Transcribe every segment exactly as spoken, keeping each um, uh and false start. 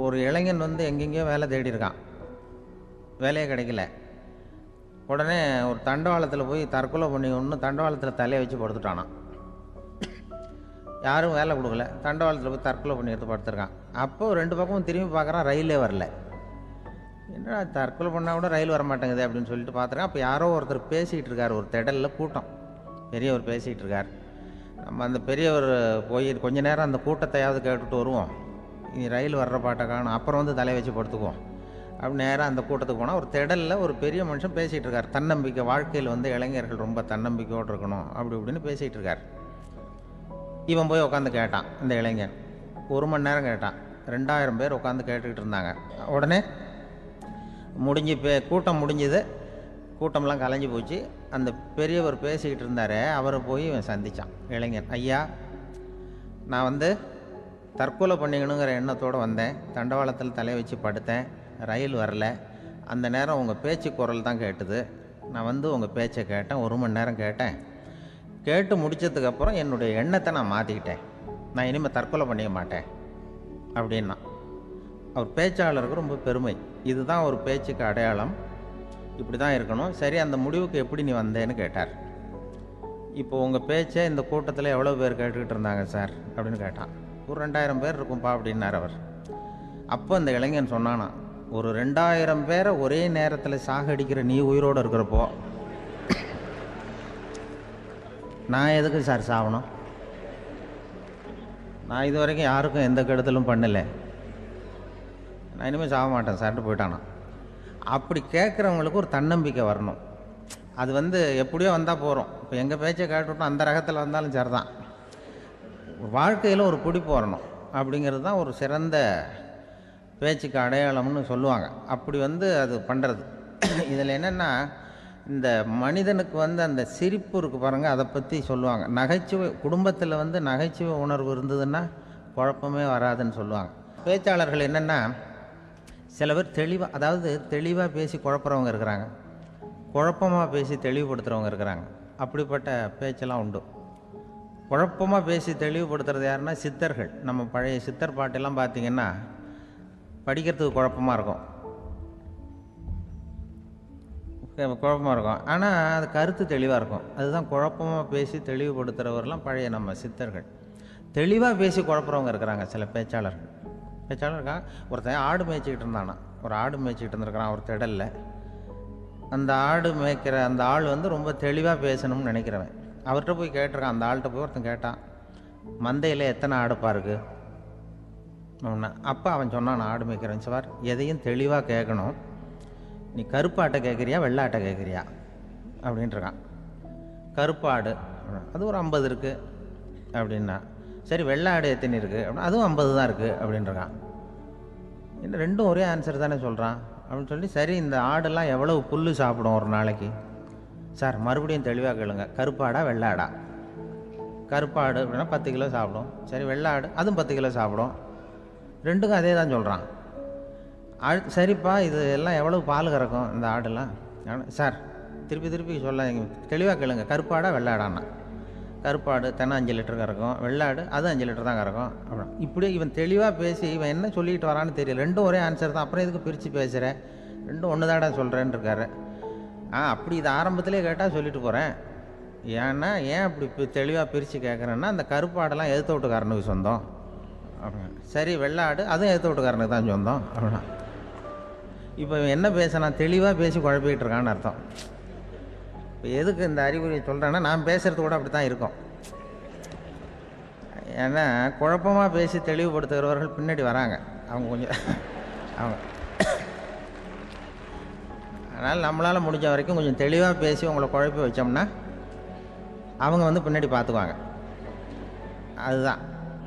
ஒரு இளைஞன் வந்து எங்கெங்கேயோ வேலை தேடி இருக்கான், வேலையே கிடைக்கல. உடனே ஒரு தண்டவாளத்தில் போய் தற்கொலை பண்ணி ஒன்று தண்டவாளத்தில் தலையை வச்சு படுத்துட்டானான். யாரும் வேலை கொடுக்கல, தண்டவாளத்தில் போய் தற்கொலை பண்ணி எடுத்து படுத்துருக்கான். அப்போது ரெண்டு பக்கமும் திரும்பி பார்க்குறான், ரயிலே வரல. என்னடா தற்கொலை பண்ணால் கூட ரயில் வர மாட்டேங்குது அப்படின்னு சொல்லிட்டு பார்த்துருக்கான். அப்போ யாரோ ஒருத்தர் பேசிகிட்டு இருக்கார், ஒரு திடலில் கூட்டம், பெரியவர் பேசிகிட்டு இருக்கார். நம்ம அந்த பெரியவர் போய் கொஞ்ச நேரம் அந்த கூட்டத்தையாவது கேட்டுட்டு வருவோம், நீ ரயில் வர்ற பாட்டை காணும், அப்புறம் வந்து தலையை வச்சு படுத்துக்குவோம் அப்படி நேராக அந்த கூட்டத்துக்கு போனால் ஒரு திடலில் ஒரு பெரிய மனுஷன் பேசிகிட்டு இருக்கார். தன்னம்பிக்கை, வாழ்க்கையில் வந்து இளைஞர்கள் ரொம்ப தன்னம்பிக்கையோடு இருக்கணும் அப்படி இப்படின்னு பேசிகிட்டு இருக்கார். இவன் போய் உட்காந்து கேட்டான். இந்த இளைஞன் ஒரு மணி நேரம் கேட்டான். ரெண்டாயிரம் பேர் உட்காந்து கேட்டுக்கிட்டு இருந்தாங்க. உடனே முடிஞ்சு பே கூட்டம் முடிஞ்சது, கூட்டம்லாம் கலைஞ்சி போச்சு. அந்த பெரியவர் பேசிக்கிட்டு இருந்தார், அவரை போய் இவன் சந்தித்தான். இளைஞன், ஐயா, நான் வந்து தற்கொலை பண்ணிக்கணுங்கிற எண்ணத்தோடு வந்தேன், தண்டவாளத்தில் தலையை வச்சு படுத்தேன், ரயில் வரல, அந்த நேரம் உங்கள் பேச்சு குரல் தான் கேட்டுது, நான் வந்து உங்கள் பேச்சை கேட்டேன், ஒரு மணி நேரம் கேட்டேன், கேட்டு முடித்ததுக்கப்புறம் என்னுடைய எண்ணத்தை நான் மாற்றிக்கிட்டேன், நான் இனிமேல் தற்கொலை பண்ணிக்க மாட்டேன் அப்படின்னா. அவர் பேச்சாளருக்கு ரொம்ப பெருமை, இதுதான் ஒரு பேச்சுக்கு அடையாளம், இப்படி தான் இருக்கணும். சரி, அந்த முடிவுக்கு எப்படி நீ வந்தேன்னு கேட்டார். இப்போ உங்கள் பேச்சை இந்த கூட்டத்தில் எவ்வளோ பேர் கேட்டுக்கிட்டு இருந்தாங்க சார் அப்படின்னு கேட்டான். ஒரு ரெண்டாயிரம் பேர் இருக்கும்பா அப்படின்னார் அவர். அப்போ அந்த இளைஞன் சொன்னானா, ஒரு ரெண்டாயிரம் பேரை ஒரே நேரத்தில் சாகடிக்கிற நீ உயிரோடு இருக்கிறப்போ நான் எதுக்கு சார் சாகணும்? நான் இது வரைக்கும் யாருக்கும் எந்த கெடுதலும் பண்ணலை, நான் இனிமேல் சாக மாட்டேன் சார்ட்டு போயிட்டானா. அப்படி கேட்குறவங்களுக்கு ஒரு தன்னம்பிக்கை வரணும். அது வந்து எப்படியோ வந்தால் போகிறோம். இப்போ எங்கள் பேச்சை கேட்டுவிட்டோம், அந்த ரகத்தில் வந்தாலும் சரிதான். வாழ்க்கையில் ஒரு பிடிப்பு வரணும் அப்படிங்கிறது தான் ஒரு சிறந்த பேச்சுக்கு அடையாளம்னு சொல்லுவாங்க. அப்படி வந்து அது பண்ணுறது. இதில் என்னென்னா, இந்த மனிதனுக்கு வந்து அந்த சிரிப்பு இருக்குது பாருங்கள், அதை பற்றி சொல்லுவாங்க. நகைச்சுவை, குடும்பத்தில் வந்து நகைச்சுவை உணர்வு இருந்ததுன்னா குழப்பமே வராதுன்னு சொல்லுவாங்க. பேச்சாளர்கள் என்னென்னா, சில பேர் தெளிவாக, அதாவது தெளிவாக பேசி குழப்புறவங்க இருக்கிறாங்க, குழப்பமாக பேசி தெளிவுபடுத்துகிறவங்க இருக்கிறாங்க. அப்படிப்பட்ட பேச்செல்லாம் உண்டு. குழப்பமாக பேசி தெளிவுபடுத்துறது யாருன்னா சித்தர்கள். நம்ம பழைய சித்தர் பாட்டெல்லாம் பார்த்திங்கன்னா படிக்கிறதுக்கு குழப்பமாக இருக்கும், குழப்பமாக இருக்கும், ஆனால் அது கருத்து தெளிவாக இருக்கும். அதுதான் குழப்பமாக பேசி தெளிவுபடுத்துகிறவரெலாம் பழைய நம்ம சித்தர்கள். தெளிவாக பேசி குழப்புறவங்க இருக்கிறாங்க சில பேச்சாளர்கள். பேச்சாளர் இருக்காங்க. ஒருத்தன் ஆடு மேய்ச்சிக்கிட்டு இருந்தானா, ஒரு ஆடு மேய்ச்சிக்கிட்டு இருந்திருக்கிறான் ஒரு திடலில். அந்த ஆடு மேய்க்கிற அந்த ஆள் வந்து ரொம்ப தெளிவாக பேசணும்னு நினைக்கிறவன். அவர்கிட்ட போய் கேட்டிருக்கான், அந்த ஆள்கிட்ட போய் ஒருத்தன் கேட்டான், மந்தையில் எத்தனை ஆடுப்பா இருக்குது அப்படின்னா. அப்போ அவன் சொன்னான், நான் ஆடு மேய்க்கிறேன் சார், எதையும் தெளிவாக கேட்கணும், நீ கருப்பாட்டை கேட்குறியா வெள்ளாட்டை கேட்குறியா அப்படின்ட்டுருக்கான். கருப்பாடு அது ஒரு ஐம்பது இருக்குது அப்படின்னா. சரி, வெள்ளாடு எத்தனை இருக்குது அப்படின்னா, அதுவும் ஐம்பது தான் இருக்குது அப்படின்ட்டுருக்கான். இன்னும் ரெண்டும் ஒரே ஆன்சர் தானே சொல்கிறான் அப்படின்னு சொல்லி, சரி இந்த ஆடெல்லாம் எவ்வளவு புல் சாப்பிடும் ஒரு நாளைக்கு சார், மறுபடியும் தெளிவாக கேளுங்க, கருப்பாடா வெள்ளாடா? கருப்பாடு அப்படின்னா பத்து கிலோ சாப்பிடும். சரி, வெள்ளாடு அதுவும் பத்து கிலோ சாப்பிடும். ரெண்டுக்கும் அதே தான் சொல்கிறான். ஆடு சரிப்பா, இது எல்லாம் எவ்வளவு பால் கறக்கும் இந்த ஆடெல்லாம்? சார் திருப்பி திருப்பி சொல்ல, தெளிவாக கேளுங்க, கருப்பாடா வெள்ளாடான்னா? கருப்பாடு தினம் அஞ்சு லிட்டர் கறக்கும், வெள்ளாடு அது அஞ்சு லிட்டர் தான் கறக்கும் அப்படின். இப்படி இவன் தெளிவாக பேசி இவன் என்ன சொல்லிட்டு வரான்னு தெரியல. ரெண்டும் ஒரே ஆன்சர் தான், அப்புறம் எதுக்கு பிரித்து பேசுகிறேன், ரெண்டும் ஒன்று தாடா சொல்கிறேன்னு இருக்காரு. ஆ அப்படி இது ஆரம்பத்திலே கேட்டால் சொல்லிட்டு போகிறேன். ஏன்னா ஏன் அப்படி தெளிவாக பிரித்து கேட்குறேன்னா, அந்த கருப்பாடெல்லாம் எதிர்த்த வீட்டுக்காரனுக்கு சொந்தம் அப்படின்னா. சரி, வெள்ளாடு அதுவும் எதிர்த்த வீட்டுக்காரனுக்கு தான் சொந்தம் அப்படின்னா. இப்போ என்ன பேசினா தெளிவாக பேசி குழப்பிக்கிட்டு இருக்கான்னு அர்த்தம். இப்போ எதுக்கு இந்த அறிகுறியை சொல்கிறேன்னா, நான் பேசுகிறது கூட அப்படி தான் இருக்கும். ஏன்னா குழப்பமாக பேசி தெளிவுபடுத்துகிறவர்கள் பின்னாடி வராங்க, அவங்க கொஞ்சம் அவங்க. அதனால் நம்மளால் முடிஞ்ச வரைக்கும் கொஞ்சம் தெளிவாக பேசி உங்களை குழப்பி வச்சோம்னா அவங்க வந்து பின்னாடி பார்த்துக்குவாங்க. அதுதான்.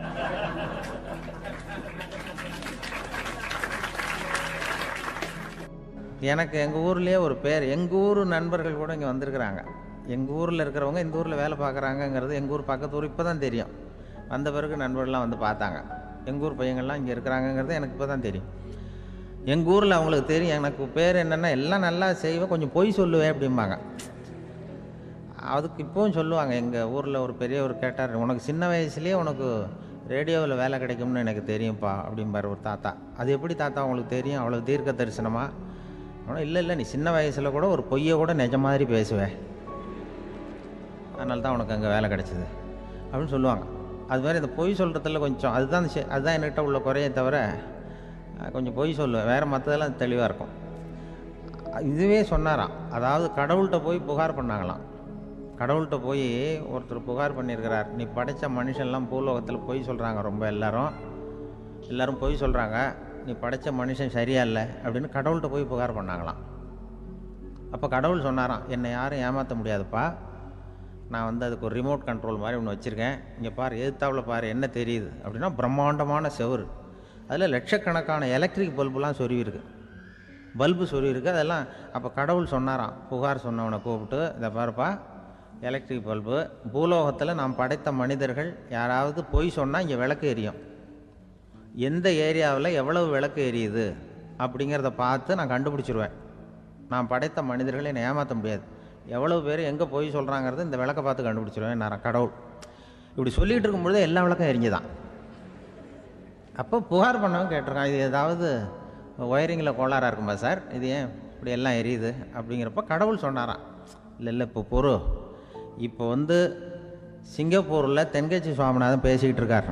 எனக்கு எங்கள் ஊர்லேயே ஒரு பேர், எங்கள் ஊர் நண்பர்கள் கூட இங்கே வந்திருக்கிறாங்க. எங்கள் ஊரில் இருக்கிறவங்க இந்த ஊரில் வேலை பார்க்குறாங்கங்கிறது எங்கள் ஊர் பக்கத்து ஊர் இப்போ தான் தெரியும். வந்த பிறகு நண்பர்கள்லாம் வந்து பார்த்தாங்க, எங்கள் ஊர் பையங்கள்லாம் இங்கே இருக்கிறாங்கங்கிறது எனக்கு இப்போ தான் தெரியும். எங்கள் ஊரில் அவங்களுக்கு தெரியும் எனக்கு பேர் என்னென்னா, எல்லாம் நல்லா செய்வேன், கொஞ்சம் பொய் சொல்லுவேன் அப்படிம்பாங்க. அதுக்கு இப்போவும் சொல்லுவாங்க. எங்கள் ஊரில் ஒரு பெரியவர் கேட்டார், உனக்கு சின்ன வயசுலேயே உனக்கு ரேடியோவில் வேலை கிடைக்கும்னு எனக்கு தெரியும்ப்பா அப்படிம்பார் ஒரு தாத்தா. அது எப்படி தாத்தா உங்களுக்கு தெரியும், அவ்வளோ தீர்க்க தரிசனமா? ஆனால் இல்லை இல்லை, நீ சின்ன வயசில் கூட ஒரு பொய்யை கூட நிஜ மாதிரி பேசுவேன், அதனால தான் உனக்கு அங்கே வேலை கிடச்சிது அப்படின்னு சொல்லுவாங்க. அது மாதிரி இந்த பொய் சொல்கிறதுல கொஞ்சம் அதுதான் அதுதான் என்கிட்ட உள்ள குறைய தவிர கொஞ்சம் பொய் சொல்லுவேன், வேறு மற்றதெல்லாம் தெளிவாக இருக்கும். இதுவே சொன்னாராம், அதாவது கடவுள்கிட்ட போய் புகார் பண்ணாங்களாம். கடவுள்கிட்ட போய் ஒருத்தர் புகார் பண்ணியிருக்கிறார், நீ படைத்த மனுஷன்லாம் பூலோகத்தில் பொய் சொல்கிறாங்க, ரொம்ப எல்லாரும் எல்லோரும் பொய் சொல்கிறாங்க, நீ படைத்த மனுஷன் சரியா இல்லை அப்படின்னு கடவுள்கிட்ட போய் புகார் பண்ணாங்களாம். அப்போ கடவுள் சொன்னாராம், என்னை யாரும் ஏமாற்ற முடியாதுப்பா, நான் வந்து அதுக்கு ஒரு ரிமோட் கண்ட்ரோல் மாதிரி ஒன்று வச்சுருக்கேன், இங்கே பாரு, எதிர்த்தாவில் பாரு என்ன தெரியுது அப்படின்னா பிரம்மாண்டமான செவுரு, அதில் லட்சக்கணக்கான எலக்ட்ரிக் பல்புலாம் சொருவிருக்கு, பல்பு சொருவிருக்கு அதெல்லாம். அப்போ கடவுள் சொன்னாராம், புகார் சொன்னவனை கூப்பிட்டு, இதை பாருப்பா எலக்ட்ரிக் பல்பு, பூலோகத்தில் நாம் படைத்த மனிதர்கள் யாராவது பொய் சொன்னால் இங்கே விளக்கு எரியும், எந்த ஏரியாவில் எவ்வளவு விளக்கு எரியுது அப்படிங்கிறத பார்த்து நான் கண்டுபிடிச்சிருவேன், நான் படைத்த மனிதர்களை என்னை ஏமாற்ற முடியாது, எவ்வளவு பேர் எங்கே பொய் சொல்கிறாங்கிறது இந்த விளக்கை பார்த்து கண்டுபிடிச்சிருவேன் நான் கடவுள். இப்படி சொல்லிகிட்டு இருக்கும்பொழுது எல்லா விளக்கம் எரிஞ்சுதான். அப்போ புகார் பண்ணவங்க கேட்டிருக்கான், இது ஏதாவது ஒயரிங்கில் கோளாறாக இருக்குமா சார், இது ஏன் இப்படி எல்லாம் எரியுது அப்படிங்கிறப்ப கடவுள் சொன்னாராம், இல்லை இல்லை இப்போ பொறு, இப்போ வந்து சிங்கப்பூரில் தென்கட்சி சுவாமிநாதன் பேசிக்கிட்டு இருக்கார்,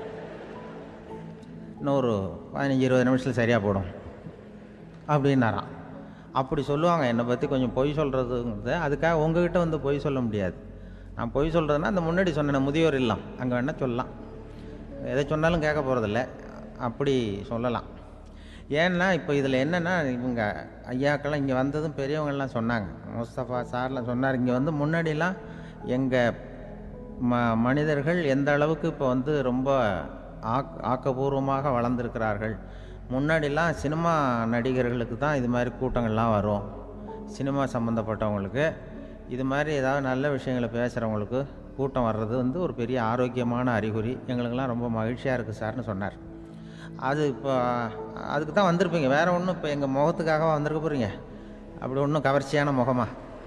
இன்னும் ஒரு பதினஞ்சு இருபது நிமிஷத்தில் சரியாக போடும் அப்படின்னாராம். அப்படி சொல்லுவாங்க என்னை பற்றி கொஞ்சம் பொய் சொல்கிறதுங்கிறது, அதுக்காக உங்ககிட்ட வந்து பொய் சொல்ல முடியாது. நான் பொய் சொல்கிறதுனா அந்த முன்னாடி சொன்னேன் முதியோர் இல்லம், அங்கே வேணால் சொல்லலாம், எதை சொன்னாலும் கேட்க போகிறதில்ல, அப்படி சொல்லலாம். ஏன்னா இப்போ இதில் என்னென்னா, இவங்க ஐயாக்கெல்லாம் இங்கே வந்ததும் பெரியவங்கள்லாம் சொன்னாங்க, முஸ்தபா சார்லாம் சொன்னார், இங்கே வந்து முன்னாடிலாம் எங்கள் ம மனிதர்கள் எந்த அளவுக்கு இப்போ வந்து ரொம்ப ஆக் ஆக்கப்பூர்வமாக வளர்ந்துருக்கிறார்கள், முன்னாடிலாம் சினிமா நடிகர்களுக்கு தான் இது மாதிரி கூட்டங்கள்லாம் வரும், சினிமா சம்மந்தப்பட்டவங்களுக்கு இது மாதிரி ஏதாவது நல்ல விஷயங்களை பேசுகிறவங்களுக்கு கூட்டம் வர்றது வந்து ஒரு பெரிய ஆரோக்கியமான அறிகுறி, எங்களுக்கெல்லாம் ரொம்ப மகிழ்ச்சியாக இருக்குது சார்னு சொன்னார். அது இப்போ அதுக்கு தான் வந்திருப்பீங்க, வேறு ஒன்றும் இப்போ எங்கள் முகத்துக்காக வந்திருக்க போகிறீங்க, அப்படி ஒன்றும் கவர்ச்சியான முகமா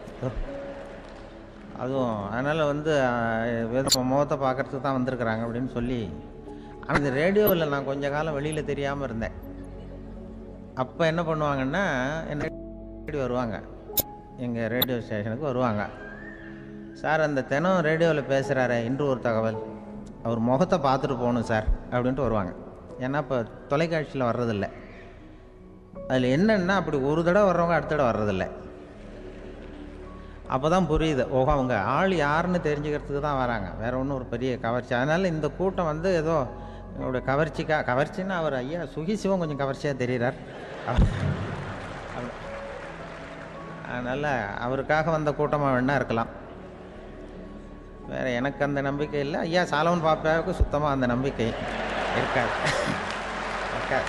அதுவும், அதனால் வந்து வேறு முகத்தை பார்க்குறதுக்கு தான் வந்திருக்கிறாங்க அப்படின்னு சொல்லி. ஆனால் இந்த ரேடியோவில் நான் கொஞ்ச காலம் வெளியில் தெரியாமல் இருந்தேன். அப்போ என்ன பண்ணுவாங்கன்னா, என்ன வருவாங்க எங்கள் ரேடியோ ஸ்டேஷனுக்கு வருவாங்க, சார் அந்த தினம் ரேடியோவில் பேசுகிறாரு இன்று ஒரு தகவல், அவர் முகத்தை பார்த்துட்டு போகணும் சார் அப்படின்ட்டு வருவாங்க. ஏன்னா இப்போ தொலைக்காட்சியில் வர்றதில்லை, அதில் என்னென்னா அப்படி ஒரு தடவை வர்றவங்க அடுத்த தடவை வர்றதில்லை. அப்போ தான் புரியுது, ஓஹோ அவங்க ஆள் யாருன்னு தெரிஞ்சுக்கிறதுக்கு தான் வராங்க, வேறு ஒன்றும் ஒரு பெரிய கவர்ச்சி. அதனால் இந்த கூட்டம் வந்து ஏதோ என்னோட கவர்ச்சிக்கா கவர்ச்சின்னா அவர் ஐயா சுகிசிவம் கொஞ்சம் கவர்ச்சியாக தெரிகிறார், அதனால் அவருக்காக வந்த கூட்டமாக வேணா இருக்கலாம், வேறு எனக்கு அந்த நம்பிக்கை இல்லை. ஐயா சாலவன் பாப்பாவுக்கு சுத்தமாக அந்த நம்பிக்கை இருக்காது இருக்காது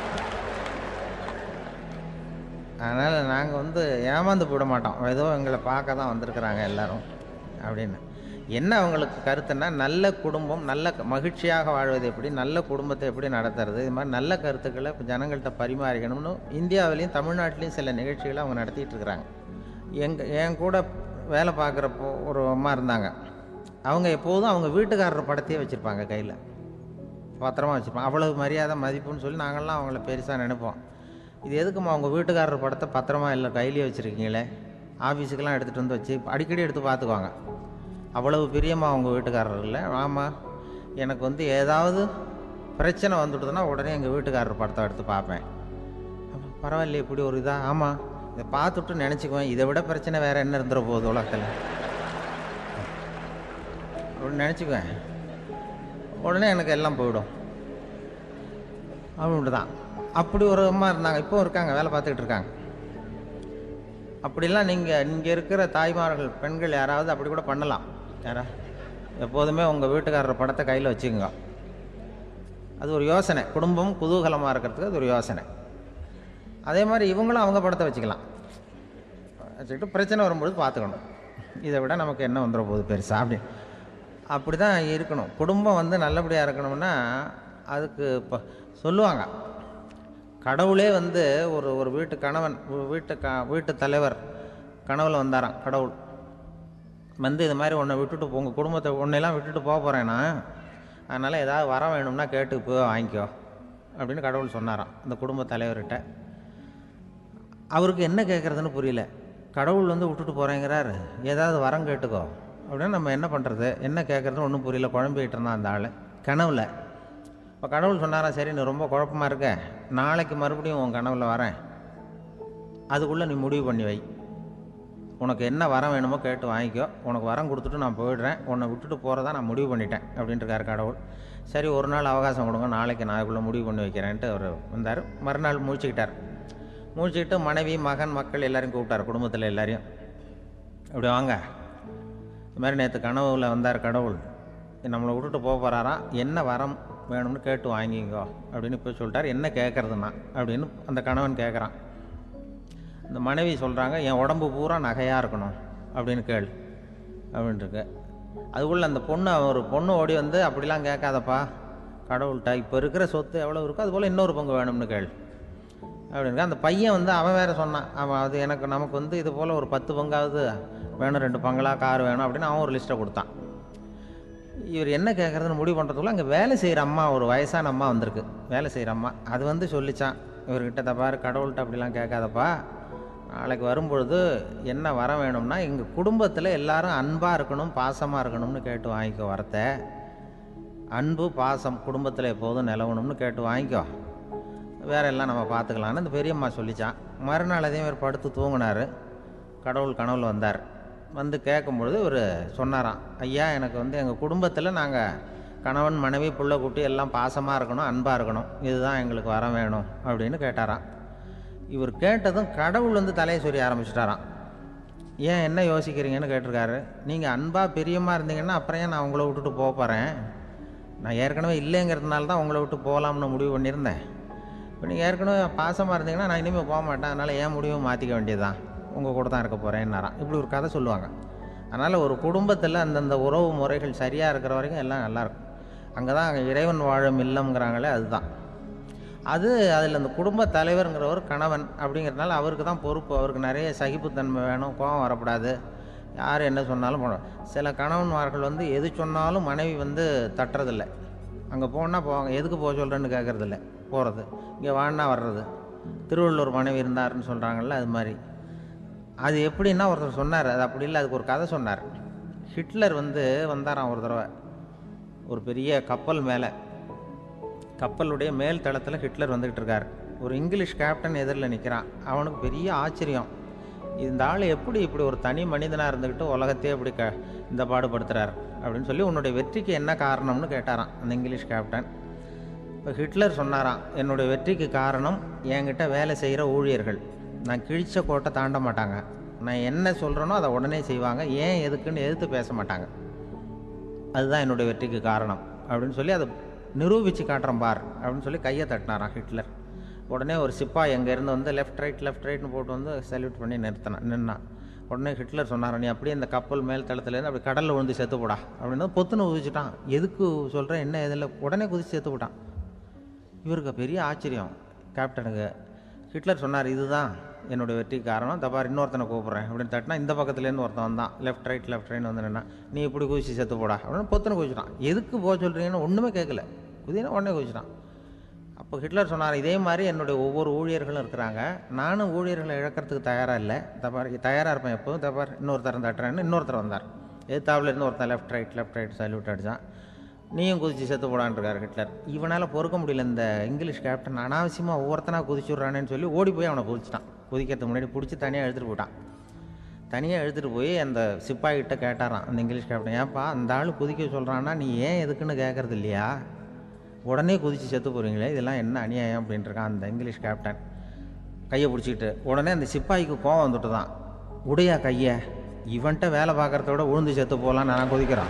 அதனால் நாங்கள் வந்து ஏமாந்து போட மாட்டோம், ஏதோ எங்களை பார்க்க தான் வந்திருக்கிறாங்க எல்லோரும் அப்படின்னு. என்ன அவங்களுக்கு கருத்துன்னா, நல்ல குடும்பம் நல்ல மகிழ்ச்சியாக வாழ்வது எப்படி, நல்ல குடும்பத்தை எப்படி நடத்துறது, இது மாதிரி நல்ல கருத்துக்களை இப்போ ஜனங்கள்கிட்ட பரிமாறிக்கணும்னு இந்தியாவிலையும் தமிழ்நாட்டிலையும் சில நிகழ்ச்சிகளை அவங்க நடத்திட்டு இருக்கிறாங்க. எங்கள் என் கூட வேலை பார்க்குறப்போ ஒரு அம்மா இருந்தாங்க, அவங்க எப்போதும் அவங்க வீட்டுக்காரர் படத்தையே வச்சுருப்பாங்க கையில், பத்திரமா வச்சுருப்பாங்க, அவ்வளவு மரியாதை மதிப்புன்னு சொல்லி நாங்கள்லாம் அவங்கள பெருசாக நினைப்போம். இது எதுக்குமா அவங்க வீட்டுக்காரர் படத்தை பத்திரமா இல்லை கையிலேயே வச்சுருக்கீங்களே, ஆஃபீஸுக்கெல்லாம் எடுத்துகிட்டு வந்து வச்சு அடிக்கடி எடுத்து பார்த்துக்குவாங்க, அவ்வளவு பிரியமாக அவங்க வீட்டுக்காரர் இல்லை. ஆமாம், எனக்கு வந்து ஏதாவது பிரச்சனை வந்துவிடுதுன்னா உடனே எங்கள் வீட்டுக்காரர் படத்தை எடுத்து பார்ப்பேன். பரவாயில்ல இப்படி ஒரு இதாக, ஆமாம் இதை பார்த்துட்டு நினச்சிக்குவேன், இதை விட பிரச்சனை வேறு என்ன இருந்துட போகுது உலகத்தில் அப்படின்னு நினச்சிக்குவேன், உடனே எனக்கு எல்லாம் போயிடும் அப்படின்ட்டு தான். அப்படி ஒரு அம்மா இருந்தாங்க, இப்போ இருக்காங்க, வேலை பார்த்துக்கிட்டு இருக்காங்க. அப்படிலாம் நீங்கள் இங்கே இருக்கிற தாய்மார்கள் பெண்கள் யாராவது அப்படி கூட பண்ணலாம். யாரா எப்போதுமே உங்கள் வீட்டுக்காரர் படத்தை கையில் வச்சுக்கோங்க, அது ஒரு யோசனை, குடும்பம் குதூகலமாக இருக்கிறதுக்கு அது ஒரு யோசனை. அதே மாதிரி இவங்களும் அவங்க படத்தை வச்சுக்கலாம், வச்சுக்கிட்டு பிரச்சனை வரும்பொழுது பார்த்துக்கணும், இதை விட நமக்கு என்ன வந்துட போகுது பெருசா அப்படி அப்படி தான் இருக்கணும். குடும்பம் வந்து நல்லபடியாக இருக்கணும்னா அதுக்கு இப்போ சொல்லுவாங்க, கடவுளே வந்து ஒரு ஒரு வீட்டு கணவன் வீட்டு க வீட்டு தலைவர் கனவுல வந்தாராம். கடவுள் வந்து இது மாதிரி உன்னை விட்டுட்டு உங்கள் குடும்பத்தை உன்னையெல்லாம் விட்டுட்டு போக போகிறேன்னா, அதனால் ஏதாவது வர வேணும்னா கேட்டு போ வாங்கிக்கோ அப்படின்னு கடவுள் சொன்னாராம் அந்த குடும்ப தலைவர்கிட்ட. அவருக்கு என்ன கேட்குறதுன்னு புரியல. கடவுள் வந்து விட்டுட்டு போகிறேங்கிறார், ஏதாவது வரம் கேட்டுக்கோ அப்படின்னு நம்ம என்ன பண்ணுறது, என்ன கேட்குறதுன்னு ஒன்றும் புரியல. குழம்பிக்கிட்டு இருந்தான் அந்த ஆள் கனவுல. இப்போ கடவுள் சொன்னாரா, சரி நீ ரொம்ப குழப்பமாக இருக்க, நாளைக்கு மறுபடியும் உன் கனவுல வரேன், அதுக்குள்ளே நீ முடிவு பண்ணி வை, உனக்கு என்ன வரம் வேணுமோ கேட்டு வாங்கிக்கோ, உனக்கு வரம் கொடுத்துட்டு நான் போயிடுறேன், உன்னை விட்டுட்டு போகிறதா நான் முடிவு பண்ணிட்டேன் அப்படின்ட்டுருக்காரு கடவுள். சரி ஒரு நாள் அவகாசம் கொடுங்க, நாளைக்கு நான் அதுக்குள்ளே முடிவு பண்ணி வைக்கிறேன்ட்டு அவர் வந்தார். மறுநாள் முழிச்சுக்கிட்டார். முழிச்சுக்கிட்டு மனைவி மகன் மக்கள் எல்லோரையும் கூப்பிட்டார், குடும்பத்தில் எல்லாரையும். அப்படி வாங்க, இது மாதிரி நேற்று கனவுல வந்தார் கடவுள், நம்மளை விட்டுட்டு போக போகிறாராம், என்ன வரம் வேணும்னு கேட்டு வாங்கிங்கோ அப்படின்னு போய் சொல்லிட்டார். என்ன கேட்குறதுன்னா அப்படின்னு அந்த கணவன் கேட்குறான். அந்த மனைவி சொல்கிறாங்க, என் உடம்பு பூரா நகையாக இருக்கணும் அப்படின்னு கேள் அப்படின்ட்டுருக்கு. அதுக்குள்ளே அந்த பொண்ணு ஒரு பொண்ணு ஓடி வந்து, அப்படிலாம் கேட்காதப்பா கடவுள்கிட்ட, இப்போ இருக்கிற சொத்து எவ்வளோ இருக்கோ அதுபோல் இன்னொரு பங்கு வேணும்னு கேள் அப்படின்னு. அந்த பையன் வந்து அவன் வேறு சொன்னான், அவன் அது எனக்கு நமக்கு வந்து இது போல் ஒரு பத்து பங்காவது வேணும், ரெண்டு பங்களா கார் வேணும் அப்படின்னு அவன் ஒரு லிஸ்ட்டை கொடுத்தான். இவர் என்ன கேட்குறதுன்னு முடிவு பண்ணுறதுக்குள்ள அங்கே வேலை செய்கிற அம்மா, ஒரு வயசான அம்மா வந்திருக்கு, வேலை செய்கிற அம்மா. அது வந்து சொல்லிச்சான் இவர்கிட்ட, தப்பாரு கடவுள்கிட்ட அப்படிலாம் கேட்காதப்பா, நாளைக்கு வரும்பொழுது என்ன வர வேணும்னா எங்கள் குடும்பத்தில் எல்லாரும் அன்பாக இருக்கணும், பாசமாக இருக்கணும்னு கேட்டு வாங்கிக்கோ வரத்தை, அன்பு பாசம் குடும்பத்தில் எப்போதும் நிலவணும்னு கேட்டு வாங்கிக்கோ, வேற எல்லாம் நம்ம பார்த்துக்கலான்னு அந்த பெரியம்மா சொல்லிச்சான். மறுநாள் அதே மாதிரி படுத்து தூங்கினார். கடவுள் கனவுல வந்தார். வந்து கேட்கும்பொழுது இவர் சொன்னாராம், ஐயா எனக்கு வந்து எங்கள் குடும்பத்தில் நாங்கள் கணவன் மனைவி புள்ள குட்டி எல்லாம் பாசமாக இருக்கணும், அன்பாக இருக்கணும், இதுதான் எங்களுக்கு வர வேணும் அப்படின்னு கேட்டாராம். இவர் கேட்டதும் கடவுள் வந்து தலையை சொரிய ஆரம்பிச்சிட்டாராம். ஏன் என்ன யோசிக்கிறீங்கன்னு கேட்டிருக்காரு. நீங்கள் அன்பாக பிரியமாக இருந்தீங்கன்னா அப்புறம் ஏன் நான் உங்களை விட்டுட்டு போக போகிறேன், நான் ஏற்கனவே இல்லைங்கிறதுனால தான் உங்களை விட்டு போகலாம்னு முடிவு பண்ணியிருந்தேன். இப்போ நீங்கள் ஏற்கனவே பாசமாக இருந்தீங்கன்னா நான் இனிமேல் போக மாட்டேன், அதனால் ஏன் முடிவை மாற்றிக்க வேண்டியதுதான், உங்கள் கூட தான் இருக்க போகிறேன்னாராம். இப்படி ஒரு கதை சொல்லுவாங்க. அதனால் ஒரு குடும்பத்தில் அந்தந்த உறவு முறைகள் சரியாக இருக்கிற வரைக்கும் எல்லாம் நல்லாயிருக்கும். அங்கே தான் இறைவன் வாழும் இல்லம்ங்கிறாங்களே, அதுதான் அது. அதில் அந்த குடும்ப தலைவருங்கிறவர் கணவன் அப்படிங்கிறதுனால அவருக்கு தான் பொறுப்பு. அவருக்கு நிறைய சகிப்புத்தன்மை வேணும், கோபம் வரக்கூடாது, யார் என்ன சொன்னாலும் போகணும். சில கணவன்மார்கள் வந்து எது சொன்னாலும் மனைவி வந்து தட்டுறதில்லை. அங்கே போனால் போவாங்க, எதுக்கு போக சொல்கிறேன்னு கேட்குறதில்ல, போகிறது, இங்கே வான்னா வர்றது. திருவள்ளூர் மனைவி இருந்தாருன்னு சொல்கிறாங்கல்ல, அது மாதிரி. அது எப்படின்னா ஒருத்தர் சொன்னார், அது அப்படி இல்லை, அதுக்கு ஒரு கதை சொன்னார். ஹிட்லர் வந்து வந்தாராம் ஒரு தடவை, ஒரு பெரிய கப்பல் மேலே, கப்பலுடைய மேல் தளத்தில் ஹிட்லர் வந்துக்கிட்டு இருக்கார். ஒரு இங்கிலீஷ் கேப்டன் எதிரில் நிற்கிறான். அவனுக்கு பெரிய ஆச்சரியம், இந்த ஆள் எப்படி இப்படி ஒரு தனி மனிதனாக இருந்துக்கிட்டு உலகத்தையே இப்படி க இந்த பாடுபடுத்துகிறார் அப்படின்னு சொல்லி, உன்னுடைய வெற்றிக்கு என்ன காரணம்னு கேட்டாராம் அந்த இங்கிலீஷ் கேப்டன். இப்போ ஹிட்லர் சொன்னாராம், என்னுடைய வெற்றிக்கு காரணம் என்கிட்ட வேலை செய்கிற ஊழியர்கள், நான் கிழிச்ச கோட்டை தாண்ட மாட்டாங்க, நான் என்ன சொல்கிறேனோ அதை உடனே செய்வாங்க, ஏன் எதுக்குன்னு எதிர்த்து பேச மாட்டாங்க, அதுதான் என்னுடைய வெற்றிக்கு காரணம் அப்படின்னு சொல்லி அதை நிரூபித்து காட்டுறேன் பார் அப்படின்னு சொல்லி கையை தட்டினாராம் ஹிட்லர். உடனே ஒரு சிப்பாய் எங்கேருந்து வந்து லெஃப்ட் ரைட் லெஃப்ட் ரைட்னு போட்டு வந்து சல்யூட் பண்ணி நிறுத்தினான் நின்னான். உடனே ஹிட்லர் சொன்னார், நீ அப்படியே இந்த கப்பல் மேல் தளத்துலேருந்து அப்படி கடலில் விழுந்து செத்து போடா அப்படின்னு பொத்துன்னு குதிச்சுட்டான். எதுக்கு சொல்கிறேன் என்ன இதில், உடனே குதிச்சு செத்து போட்டான். இவருக்கு பெரிய ஆச்சரியம் கேப்டனுக்கு. ஹிட்லர் சொன்னார், இதுதான் என்னுடைய வெற்றிக்கு காரணம், தப்பார் இன்னொருத்தனை கூப்பிட்றேன் அப்படின்னு தட்டினா, இந்த பக்கத்துலேருந்து ஒருத்தன் வந்தான், லெஃப்ட் ரைட் லெஃப்ட் ரைட்னு வந்து நின்னா, நீ இப்படி குதிச்சு செத்து போடா அப்படின்னு பொத்துன்னு குதிச்சுட்டான். எதுக்கு போக சொல்கிறீங்கன்னு ஒன்றுமே கேட்கல, குதினா உடனே குதிச்சுட்டான். அப்போ ஹிட்லர் சொன்னார், இதே மாதிரி என்னுடைய ஒவ்வொரு ஊழியர்களும் இருக்கிறாங்க, நானும் ஊழியர்களை இழக்கிறதுக்கு தயாராக இல்லை, தப்பார் தயாராக இருப்பேன் எப்போதும், தப்பார் இன்னொருத்தரம் தட்டுறேன்னு இன்னொருத்தர் வந்தார். எதிர்த்தாப்புலேருந்து ஒருத்தன் left right left right salute அடித்தான். நீயும் குதிச்சு செத்து போடான்ருக்கார் ஹிட்லர். இவனால் பொறுக்க முடியல, இந்த இங்கிலீஷ் கேப்டன் அனாவசியமாக ஒவ்வொருத்தனாக குதிச்சுட்றானேன்னு சொல்லி ஓடி போய் அவனை குதிச்சிட்டான். குதிக்கிறதுக்கு முன்னாடி பிடிச்சி தனியாக எழுத்துட்டு போட்டான். தனியாக எழுத்துட்டு போய் அந்த சிப்பாய்கிட்ட கேட்டாரான் அந்த இங்கிலீஷ் கேப்டன், ஏன்ப்பா அந்த ஆள் குதிக்க சொல்கிறான்னா நீ ஏன் எதுக்குன்னு கேட்குறது இல்லையா, உடனே குதித்து செத்து போகிறீங்களே, இதெல்லாம் என்ன அநியாயம் அப்படின்ட்டுருக்கான் அந்த இங்கிலீஷ் கேப்டன் கையை பிடிச்சிக்கிட்டு. உடனே அந்த சிப்பாய்க்கு கோவம் வந்துட்டு தான், உடையா கையை, இவன்ட்ட வேலை பார்க்குறத விட உழுந்து செத்து போகலான்னு நான் குதிக்கிறான்,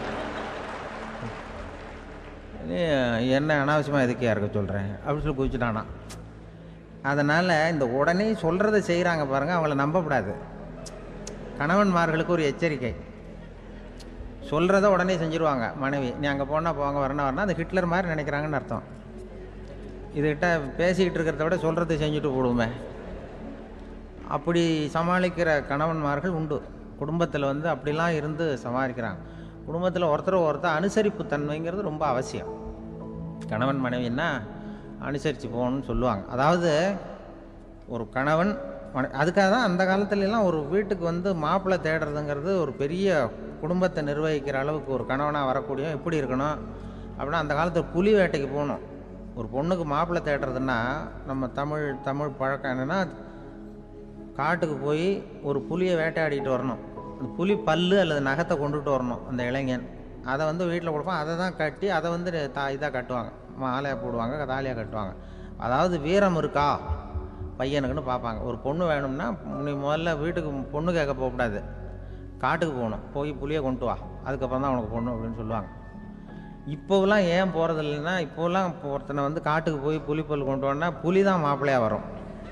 என்ன அனாவசியமாக எதுக்கே இருக்க சொல்கிறேன் அப்படின்னு சொல்லி குதிச்சுட்டானா. அதனால் இந்த உடனே சொல்கிறத செய்கிறாங்க பாருங்கள், அவங்கள நம்பக்கூடாது. கணவன்மார்களுக்கு ஒரு எச்சரிக்கை, சொல்கிறத உடனே செஞ்சுருவாங்க மனைவி, நீ அங்கே போனால் போங்க வரணும் வரணும், அது ஹிட்லர் மாதிரி நினைக்கிறாங்கன்னு அர்த்தம். இதுகிட்ட பேசிக்கிட்டு இருக்கிறத விட சொல்கிறத செஞ்சுட்டு போடுவோமே, அப்படி சமாளிக்கிற கணவன்மார்கள் உண்டு. குடும்பத்தில் வந்து அப்படிலாம் இருந்து சமாளிக்கிறாங்க. குடும்பத்தில் ஒருத்தர் ஒருத்தர் அனுசரிப்பு தன்மைங்கிறது ரொம்ப அவசியம். கணவன் மனைவின்னா அனுசரித்து போகணும்னு சொல்லுவாங்க. அதாவது ஒரு கணவன் அதுக்காக தான் அந்த காலத்துலலாம் ஒரு வீட்டுக்கு வந்து மாப்பிள்ளை தேடுறதுங்கிறது ஒரு பெரிய குடும்பத்தை நிர்வகிக்கிற அளவுக்கு ஒரு கணவனாக வரக்கூடிய எப்படி இருக்கணும் அப்படின்னா, அந்த காலத்தில் புலி வேட்டைக்கு போகணும். ஒரு பொண்ணுக்கு மாப்பிள்ளை தேடுறதுன்னா நம்ம தமிழ் தமிழ் பழக்கம் என்னென்னா, காட்டுக்கு போய் ஒரு புலியை வேட்டையாடிட்டு வரணும். அந்த புலி பல்லு அல்லது நகத்தை கொண்டுட்டு வரணும் அந்த இளைஞன். அதை வந்து வீட்டில் கொடுப்பான். அதை தான் கட்டி அதை வந்து தா இதாக கட்டுவாங்க, மாலையாக போடுவாங்க, தாலியாக கட்டுவாங்க. அதாவது வீரம் இருக்கா பையனுக்குன்னு பார்ப்பாங்க. ஒரு பொண்ணு வேணும்னா நீ முதல்ல வீட்டுக்கு பொண்ணு கேட்க போகக்கூடாது, காட்டுக்கு போகணும். போய் புளியை கொண்டு வா, அதுக்கப்புறம் தான் உனக்கு பொண்ணு அப்படின்னு சொல்லுவாங்க. இப்போவெல்லாம் ஏன் போகிறது இல்லைன்னா, இப்போலாம் ஒருத்தனை வந்து காட்டுக்கு போய் புலிப்பல் கொண்டு வரனா புலி தான் மாப்பிள்ளையாக வரும்.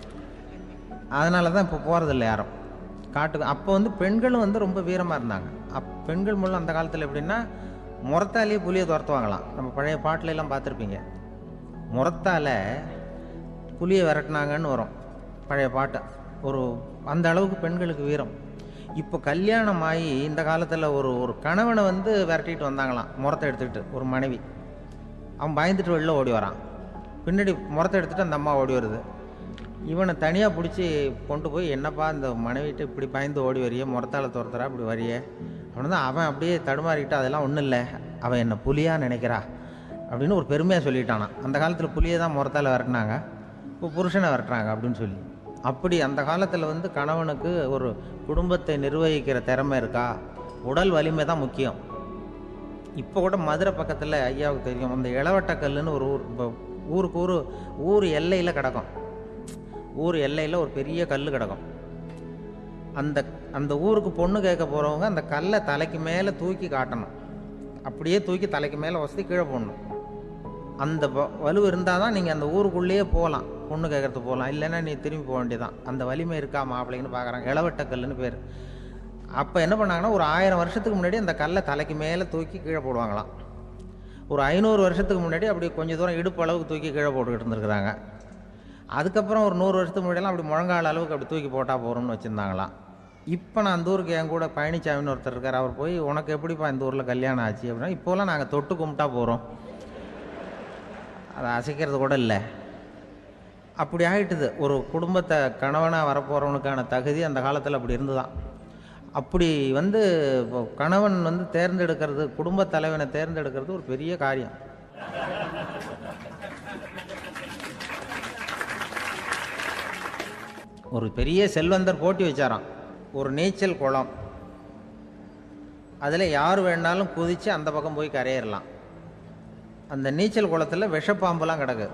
அதனால தான் இப்போ போகிறதில்ல யாரும் காட்டுக்கு. அப்போ வந்து பெண்களும் வந்து ரொம்ப வீரமாக இருந்தாங்க. அப் பெண்கள் மூலம் அந்த காலத்தில் எப்படின்னா, முறத்தாலேயே புலியை துரத்துவாங்களாம். நம்ம பழைய பாட்டிலெல்லாம் பார்த்துருப்பீங்க, முறத்தால் புலியை விரட்டினாங்கன்னு வரும் பழைய பாட்டு. ஒரு அந்த அளவுக்கு பெண்களுக்கு வீரம். இப்போ கல்யாணம் ஆகி இந்த காலத்தில் ஒரு ஒரு கணவனை வந்து விரட்டிட்டு வந்தாங்களாம் முறத்தை எடுத்துக்கிட்டு. ஒரு மனைவி அவன் பயந்துட்டு வெளில ஓடி வரான், பின்னாடி முறத்தை எடுத்துகிட்டு அந்த அம்மா ஓடி வருது. இவனை தனியாக பிடிச்சி கொண்டு போய், என்னப்பா இந்த மனைவிட்டு இப்படி பயந்து ஓடி வரையே, முறத்தால் துரத்துறா இப்படி வரையே அப்படின்னு தான் அவன் அப்படியே தடுமாறிக்கிட்டு, அதெல்லாம் ஒன்றும் இல்லை, அவன் என்னை புலியாக நினைக்கிறா அப்படின்னு ஒரு பெருமையாக சொல்லிட்டானா. அந்த காலத்தில் புலியை தான் முறத்தால் விரட்டினாங்க, இப்போ புருஷனை விரட்டுறாங்க அப்படின்னு சொல்லி. அப்படி அந்த காலத்தில் வந்து கணவனுக்கு ஒரு குடும்பத்தை நிர்வகிக்கிற திறமை இருக்கா, உடல் வலிமை தான் முக்கியம். இப்போ கூட மதுரை பக்கத்தில் ஐயாவுக்கு தெரியும், அந்த இளவட்டக்கல்லுன்னு ஒரு ஊர், இப்போ ஊருக்கு ஊர் ஊர் எல்லையில் கிடக்கும். ஊர் எல்லையில் ஒரு பெரிய கல் கிடக்கும். அந்த அந்த ஊருக்கு பொண்ணு கேட்க போகிறவங்க அந்த கல்லை தலைக்கு மேலே தூக்கி காட்டணும். அப்படியே தூக்கி தலைக்கு மேலே வசதி கீழே போடணும். அந்த வலு இருந்தால் தான் நீங்கள் அந்த ஊருக்குள்ளேயே போகலாம், பொண்ணு கேட்கறதுக்கு போகலாம். இல்லைன்னா நீ திரும்பி போக வேண்டியதான். அந்த வலிமை இருக்கா மாப்பிள்ளைன்னு பார்க்குறாங்க. இளவட்டக்கல்லுன்னு பேர். அப்போ என்ன பண்ணாங்கன்னா, ஒரு ஆயிரம் வருஷத்துக்கு முன்னாடி அந்த கல்லை தலைக்கு மேலே தூக்கி கீழே போடுவாங்களாம். ஒரு ஐநூறு வருஷத்துக்கு முன்னாடி அப்படி கொஞ்சம் தூரம் இடுப்பு அளவுக்கு தூக்கி கீழே போட்டுக்கிட்டு இருந்துருக்குறாங்க. அதுக்கப்புறம் ஒரு நூறு வருஷத்துக்கு முன்னாடியெல்லாம் அப்படி முழங்கால அளவுக்கு அப்படி தூக்கி போட்டால் போகிறோம்னு வச்சுருந்தாங்களாம். இப்போ நான் அந்த ஊருக்கு என் கூட பழனிசாமின்னு ஒருத்தர் இருக்கார். அவர் போய், உனக்கு எப்படிப்பா இந்த ஊரில் கல்யாணம் ஆச்சு அப்படின்னா, இப்போலாம் நாங்கள் தொட்டு கும்பிட்டா போகிறோம், அதை அசைக்கிறது கூட இல்லை. அப்படி ஆகிட்டுது. ஒரு குடும்பத்தை கணவனாக வரப்போகிறவனுக்கான தகுதி அந்த காலத்தில் அப்படி இருந்து தான். அப்படி வந்து கணவன் வந்து தேர்ந்தெடுக்கிறது, குடும்ப தலைவனை தேர்ந்தெடுக்கிறது ஒரு பெரிய காரியம். ஒரு பெரிய செல்வந்தர் போட்டி வச்சாராம், ஒரு நீச்சல் குளம், அதில் யார் வேணாலும் குதித்து அந்த பக்கம் போய் கரையிடலாம். அந்த நீச்சல் குளத்தில் விஷப்பாம்புலாம் கிடக்கு.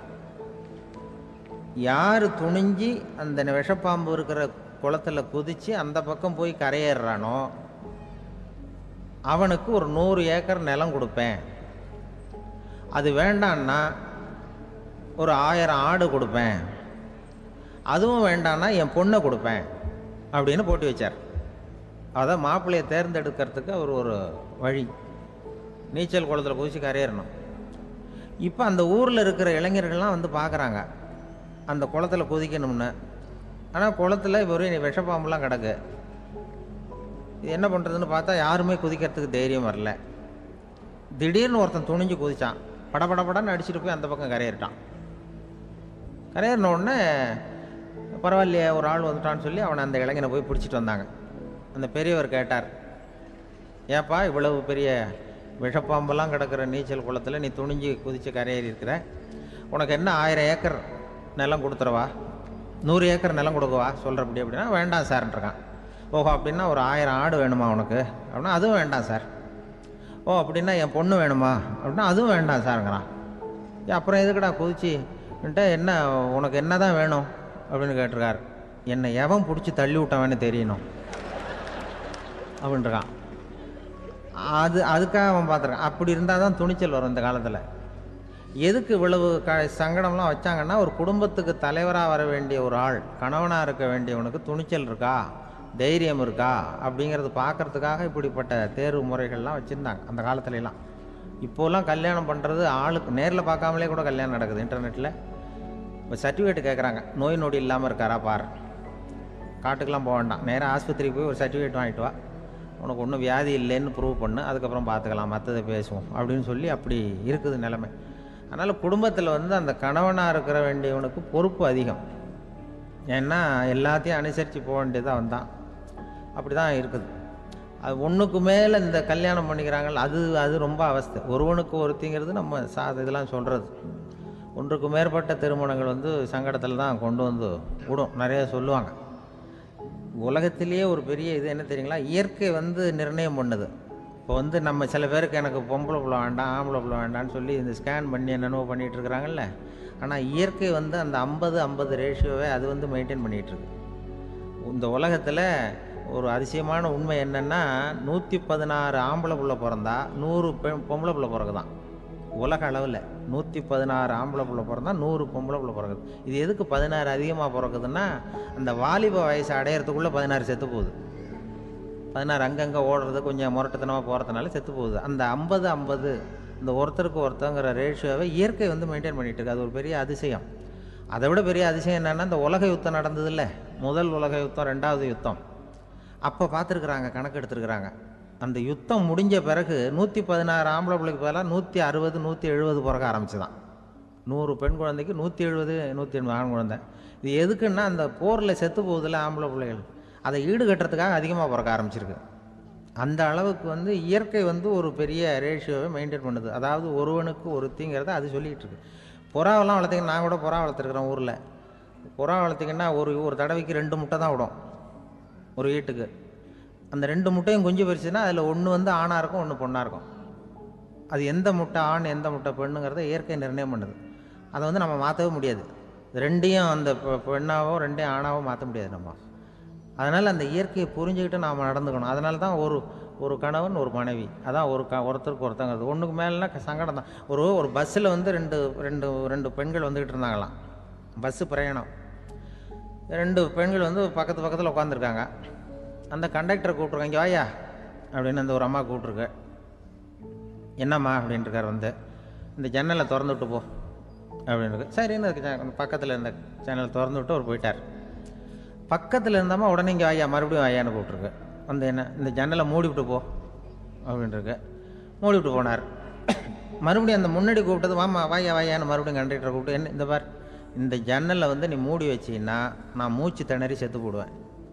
யார் துணிஞ்சி அந்த விஷப்பாம்பு இருக்கிற குளத்தில் குதித்து அந்த பக்கம் போய் கரையேறானோ அவனுக்கு ஒரு நூறு ஏக்கர் நிலம் கொடுப்பேன், அது வேண்டான்னா ஒரு ஆயிரம் ஆடு கொடுப்பேன், அதுவும் வேண்டான்னா என் பொண்ணை கொடுப்பேன் அப்படின்னு போட்டி வச்சார். அதான் மாப்பிள்ளையை தேர்ந்தெடுக்கிறதுக்கு அவர் ஒரு வழி, நீச்சல் குளத்தில் குதித்து கரையேறணும். இப்போ அந்த ஊரில் இருக்கிற இளைஞர்கள்லாம் வந்து பார்க்குறாங்க அந்த குளத்தில் குதிக்கணும்னு. ஆனால் குளத்தில் வெறும் விஷப்பாம்புலாம் கிடக்கு. இது என்ன பண்ணுறதுன்னு பார்த்தா யாருமே குதிக்கிறதுக்கு தைரியம் வரல. திடீர்னு ஒருத்தன் துணிஞ்சு குதித்தான், படபடப்படன்னு அடிச்சுட்டு போய் அந்த பக்கம் கரையேறிட்டான். கரையேறின உடனே பரவாயில்லையே ஒரு ஆள் வந்துட்டான்னு சொல்லி அவனை அந்த இளைஞனை போய் பிடிச்சிட்டு வந்தாங்க. அந்த பெரியவர் கேட்டார், ஏப்பா இவ்வளவு பெரிய விஷப்பாம்பெல்லாம் கிடக்கிற நீச்சல் குளத்தில் நீ துணிஞ்சு குதித்து கரையேறி இருக்கிற, உனக்கு என்ன ஆயிரம் ஏக்கர் நிலம் கொடுத்துறவா, நூறு ஏக்கர் நிலம் கொடுக்கவா சொல்கிறப்படி அப்படின்னா, வேண்டாம் சார்ன்றான். ஓஹோ அப்படின்னா ஒரு ஆயிரம் ஆடு வேணுமா உனக்கு அப்படின்னா, அதுவும் வேண்டாம் சார். ஓ அப்படின்னா என் பொண்ணு வேணுமா அப்படின்னா, அதுவும் வேண்டாம் சாருங்கிறான். அப்புறம் எதுக்குடா குதிச்சுன்ட்டு, என்ன உனக்கு என்ன தான் வேணும் அப்படின்னு கேட்டிருக்கார். என்னை எவன் பிடிச்சி தள்ளி விட்டவன்னு தெரியணும் அப்படின்றான். அது அதுக்காக அவன் பார்த்துருக்கான். அப்படி இருந்தால் தான் துணிச்சல் வரும் இந்த காலத்தில். எதுக்கு இவ்வளவு க சங்கடம்லாம் வச்சாங்கன்னா, ஒரு குடும்பத்துக்கு தலைவராக வர வேண்டிய ஒரு ஆள், கணவனாக இருக்க வேண்டியவனுக்கு துணிச்சல் இருக்கா, தைரியம் இருக்கா அப்படிங்கிறது பார்க்குறதுக்காக இப்படிப்பட்ட தேர்வு முறைகள்லாம் வச்சுருந்தாங்க அந்த காலத்துலலாம். இப்போலாம் கல்யாணம் பண்ணுறது ஆளுக்கு நேரில் பார்க்காமலே கூட கல்யாணம் நடக்குது இன்டர்நெட்டில். இப்போ சர்டிஃபிகேட் கேட்குறாங்க, நோய் நொடி இல்லாமல் இருக்காரா பார், காட்டுக்கெலாம் போக வேண்டாம், நேராக ஆஸ்பத்திரிக்கு போய் ஒரு சர்டிஃபிகேட் வாங்கிட்டு வா, உனக்கு ஒன்றும் வியாதி இல்லைன்னு ப்ரூவ் பண்ணு, அதுக்கப்புறம் பார்த்துக்கலாம், மற்றதை பேசுவோம் அப்படின்னு சொல்லி அப்படி இருக்குது நிலைமை. அதனால் குடும்பத்தில் வந்து அந்த கணவனாக இருக்கிற வேண்டியவனுக்கு பொறுப்பு அதிகம். ஏன்னா எல்லாத்தையும் அனுசரித்து போக வேண்டியதாக வந்தான். அப்படி தான் இருக்குது. அது ஒன்றுக்கு மேலே இந்த கல்யாணம் பண்ணிக்கிறாங்கள், அது அது ரொம்ப அவஸ்தை. ஒருவனுக்கு ஒருத்திங்கிறது நம்ம சா இதெல்லாம் சொல்கிறது. ஒன்றுக்கு மேற்பட்ட திருமணங்கள் வந்து சங்கடத்தில் தான் கொண்டு வந்து விடும். நிறைய சொல்லுவாங்க. உலகத்திலேயே ஒரு பெரிய இது என்ன தெரியுங்களா, இயற்கை வந்து நிர்ணயம் பண்ணுது. இப்போ வந்து நம்ம சில பேருக்கு எனக்கு பொம்பளை பிள்ளை வேண்டாம், ஆம்பளை பிள்ளை வேண்டான்னு சொல்லி இந்த ஸ்கேன் பண்ணி என்னென்னவோ பண்ணிகிட்டு இருக்கிறாங்கல்ல. ஆனால் இயற்கை வந்து அந்த ஐம்பது ஐம்பது ரேஷியோவை அது வந்து மெயின்டைன் பண்ணிகிட்ருக்கு. இந்த உலகத்தில் ஒரு அதிசயமான உண்மை என்னென்னா, நூற்றி பதினாறு ஆம்பளை பிள்ளை பிறந்தா நூறு பெண் பொம்பளை பிள்ளை பிறகுதான். உலக அளவில் நூற்றி பதினாறு ஆம்பளை பிள்ளை பிறந்தா நூறு பொம்பளை பிள்ளை பிறகுது. இது எதுக்கு பதினாறு அதிகமாக பிறக்குதுன்னா, அந்த வாலிப வயசு அடையிறதுக்குள்ளே பதினாறு செத்து போகுது. பதினாறு அங்கங்கே ஓடுறது கொஞ்சம் முரட்டுத்தனமாக போகிறதுனால செத்து போகுது. அந்த ஐம்பது ஐம்பது இந்த ஒருத்தருக்கு ஒருத்தங்கிற ரேஷியோவை இயற்கை வந்து மெயின்டைன் பண்ணிகிட்டு இருக்கு. அது ஒரு பெரிய அதிசயம். அதை விட பெரிய அதிசயம் என்னென்னா, இந்த உலக யுத்தம் நடந்தது இல்லை, முதல் உலக யுத்தம், ரெண்டாவது யுத்தம், அப்போ பார்த்துருக்குறாங்க, கணக்கு எடுத்துருக்குறாங்க. அந்த யுத்தம் முடிஞ்ச பிறகு நூற்றி பதினாறு ஆம்பளை பிள்ளைக்கு பதிலாக நூற்றி அறுபது நூற்றி எழுபது பிறக்க ஆரம்பிச்சு தான். நூறு பெண் குழந்தைக்கு நூற்றி எழுபது நூற்றி எண்பது ஆண் குழந்தை. இது எதுக்குன்னா, அந்த போரில் செத்து போகுதில்ல ஆம்பளை பிள்ளைகள், அதை ஈடுகட்டுறதுக்காக அதிகமாக பிறக்க ஆரம்பிச்சிருக்கு. அந்த அளவுக்கு வந்து இயற்கை வந்து ஒரு பெரிய ரேஷியோவை மெயின்டைன் பண்ணுது. அதாவது ஒருவனுக்கு ஒருத்திங்கிறத அது சொல்லிகிட்டு இருக்கு. புறாவெல்லாம் வளர்த்திங்கன்னா, நான் கூட புறா வளர்த்துருக்குறேன் ஊரில். புறா வளர்த்திங்கன்னா ஒரு ஒரு தடவைக்கு ரெண்டு முட்டை தான் விடும் ஒரு வீட்டுக்கு. அந்த ரெண்டு முட்டையும் குஞ்சு பறிச்சுன்னா அதில் ஒன்று வந்து ஆணாக இருக்கும், ஒன்று பொண்ணாக இருக்கும். அது எந்த முட்டை ஆண் எந்த முட்டை பெண்ணுங்கிறத இயற்கை நிர்ணயம் பண்ணுது. அதை வந்து நம்ம மாற்றவே முடியாது. ரெண்டையும் அந்த பெண்ணாவோ ரெண்டையும் ஆணாவோ மாற்ற முடியாது நம்ம. அதனால் அந்த இயற்கையை புரிஞ்சுக்கிட்டு நாம் நடந்துக்கணும். அதனால தான் ஒரு ஒரு கணவன் ஒரு மனைவி, அதான் ஒரு க ஒருத்தருக்கு ஒருத்தங்கிறது. ஒன்றுக்கு மேலேனா சங்கடம் தான். ஒரு ஒரு பஸ்ஸில் வந்து ரெண்டு ரெண்டு ரெண்டு பெண்கள் வந்துக்கிட்டு இருந்தாங்களாம். பஸ்ஸு பிரயாணம். ரெண்டு பெண்கள் வந்து பக்கத்து பக்கத்தில் உட்காந்துருக்காங்க. அந்த கண்டக்டரை கூப்பிட்ருக்காங்க, இங்கே வாயா அப்படின்னு அந்த ஒரு அம்மா கூப்பிட்ருக்கு. என்னம்மா அப்படின்ட்டுருக்கார். வந்து இந்த ஜன்னலை திறந்து விட்டு போ அப்படின்னு. சரின்னு அதுக்கு பக்கத்தில் இருந்த ஜன்னலை திறந்து விட்டு அவர் போயிட்டார். பக்கத்தில் இருந்தாமா உடனே இங்கே வாயா மறுபடியும் வாயான்னு கூப்பிட்ருக்கு. வந்து என்ன இந்த ஜன்னலை மூடி விட்டு போ அப்படின்ட்டுருக்கு. மூடி விட்டு போனார். மறுபடியும் அந்த முன்னாடி கூப்பிட்டது வாமா வாயா வாயான்னு மறுபடியும் கண்டக்டரை கூப்பிட்டு, என்ன இந்த பார், இந்த ஜன்னலை வந்து நீ மூடி வச்சின்னா நான் மூச்சு திணறி செத்து போடுவேன்.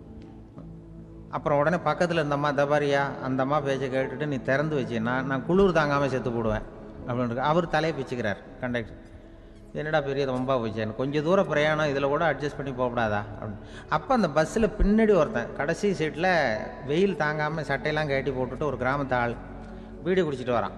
அப்புறம் உடனே பக்கத்தில் இருந்தம்மா தபாரியா அந்த அம்மா பேச்சை கேட்டுட்டு நீ திறந்து வச்சின்னா நான் குளிர் தாங்காமல் செத்து போடுவேன் அப்படின்ட்டு அவர் தலையை பிச்சுக்கிறார் கண்டக்டர். என்னடா பெரிய ரொம்ப போச்சு, எனக்கு கொஞ்சம் தூரம் பிரயாணம், இதில் கூட அட்ஜஸ்ட் பண்ணி போகக்கூடாதா அப்படின்னு. அப்போ அந்த பஸ்ஸில் பின்னாடி ஒருத்தன் கடைசி சீட்டில் வெயில் தாங்காமல் சட்டையெல்லாம் கட்டி போட்டுட்டு ஒரு கிராமத்து ஆள் பீடி குடிச்சிட்டு வரான்.